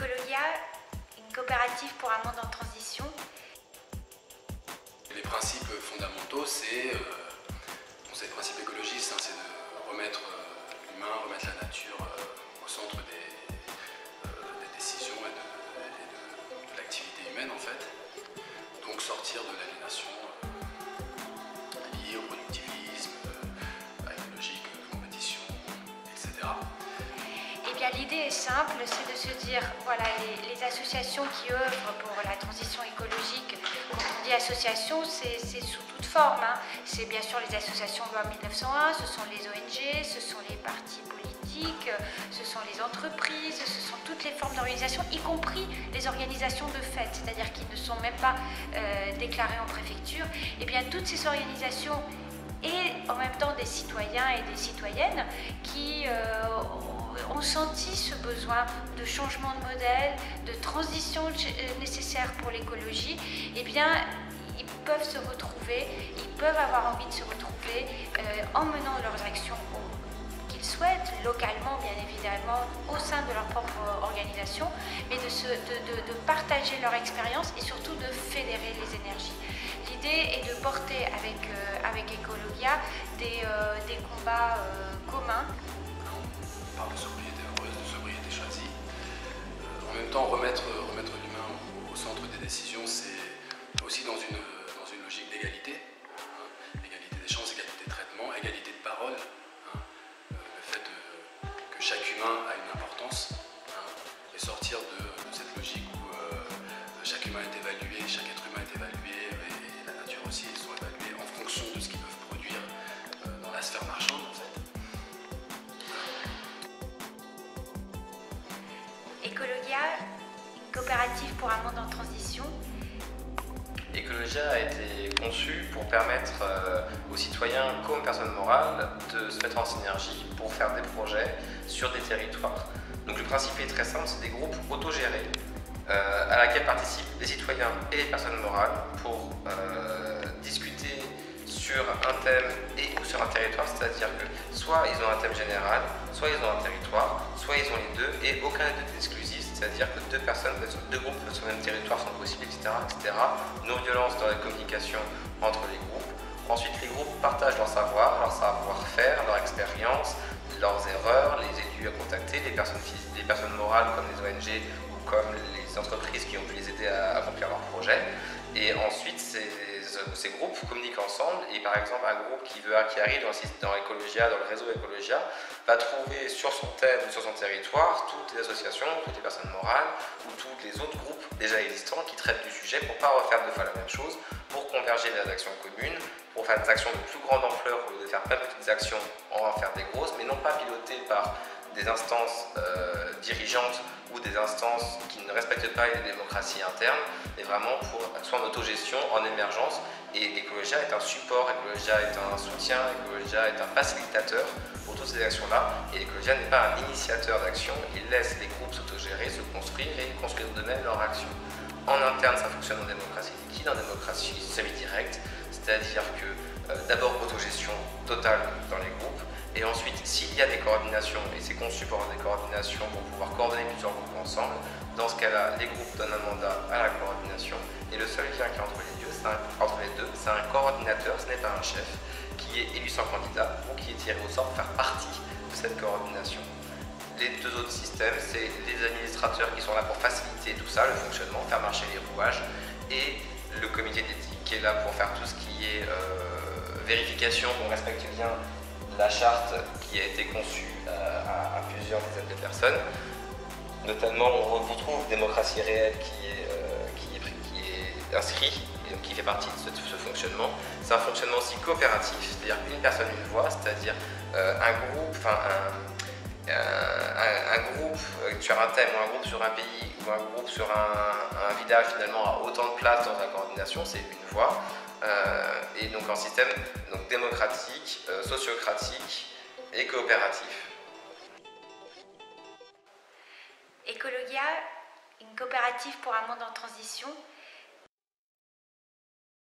Ecologia, une coopérative pour un monde en transition. Les principes fondamentaux, c'est les principes écologistes, c'est de remettre l'humain, remettre la nature au centre des décisions et de l'activité humaine en fait. Donc sortir de l'aliénation liée au productivisme, à une logique de compétition, etc. Eh bien, l'idée est simple, c'est de se dire, voilà, les associations qui œuvrent pour la transition écologique, quand on dit association, c'est sous toute forme. C'est bien sûr les associations loi 1901, ce sont les ONG, ce sont les partis politiques, ce sont les entreprises, ce sont toutes les formes d'organisation, y compris les organisations de fait, c'est-à-dire qui ne sont même pas déclarées en préfecture. Eh bien, toutes ces organisations et en même temps des citoyens et des citoyennes qui ont senti ce besoin de changement de modèle, de transition nécessaire pour l'écologie, eh bien, ils peuvent se retrouver, ils peuvent avoir envie de se retrouver en menant leurs actions qu'ils souhaitent, localement bien évidemment, au sein de leur propre organisation, mais de partager leur expérience et surtout de fédérer les énergies. L'idée est de porter avec Ecologia des combats communs. On parle de sobriété heureuse, de sobriété choisie. En même temps, remettre l'humain au centre des décisions, c'est aussi dans une logique d'égalité. Égalité des chances, égalité de traitement, égalité de parole. Le fait que chaque humain a une importance et sortir de cette logique où chaque humain est évalué, chaque être humain est évalué et la nature aussi, ils sont évalués en fonction de ce qu'ils peuvent produire dans la sphère marchande en fait. Ecologia, une coopérative pour un monde en transition. Ecologia a été conçu pour permettre aux citoyens comme personnes morales de se mettre en synergie pour faire des projets sur des territoires. Donc le principe est très simple, c'est des groupes autogérés à laquelle participent les citoyens et les personnes morales pour discuter sur un thème ou sur un territoire, c'est-à-dire que soit ils ont un thème général, soit ils ont un territoire, soit ils ont les deux et aucun des deux n'est exclusif, c'est-à-dire que deux groupes sur le même territoire sont possibles, etc. Non-violence dans la communication entre les groupes. Ensuite, les groupes partagent leur savoir-faire, leur expérience, leurs erreurs, les élus à contacter, les personnes morales comme les ONG ou comme les entreprises qui ont pu les aider à accomplir leurs projets. Et ensuite, ces groupes communiquent ensemble et par exemple un groupe qui arrive dans Ecologia, dans le réseau Ecologia, va trouver sur son thème ou sur son territoire toutes les associations, toutes les personnes morales ou tous les autres groupes déjà existants qui traitent du sujet pour ne pas refaire deux fois la même chose, pour converger des actions communes, pour faire des actions de plus grande ampleur au lieu de faire plein de petites actions, on va en faire des grosses, mais non pas pilotées par des instances dirigeantes ou des instances qui ne respectent pas les démocraties internes, mais vraiment pour soit en autogestion, en émergence. Et Ecologia est un support, Ecologia est un soutien, Ecologia est un facilitateur pour toutes ces actions-là. Et Ecologia n'est pas un initiateur d'action, il laisse les groupes s'autogérer, se construire et construire d'eux-mêmes leur action. En interne, ça fonctionne en démocratie liquide, en démocratie semi-directe, c'est-à-dire que d'abord autogestion totale dans les groupes, et ensuite, s'il y a des coordinations, et c'est conçu pour avoir des coordinations pour pouvoir coordonner plusieurs groupes ensemble, dans ce cas-là, les groupes donnent un mandat à la coordination, et le seul lien qui est entre les deux, c'est un coordinateur, ce n'est pas un chef, qui est élu sans candidat ou qui est tiré au sort pour faire partie de cette coordination. Les deux autres systèmes, c'est les administrateurs qui sont là pour faciliter tout ça, le fonctionnement, faire marcher les rouages, et le comité d'éthique qui est là pour faire tout ce qui est vérification qu'on respecte bien la charte qui a été conçue à plusieurs dizaines de personnes. Notamment, on retrouve démocratie réelle qui est inscrit et donc qui fait partie de ce fonctionnement. C'est un fonctionnement aussi coopératif, c'est-à-dire une personne, une voix, c'est-à-dire un groupe sur un thème, ou un groupe sur un pays, ou un groupe sur un village finalement a autant de place dans la coordination, c'est une voix. Et donc un système démocratique, sociocratique et coopératif. Ecologia, une coopérative pour un monde en transition.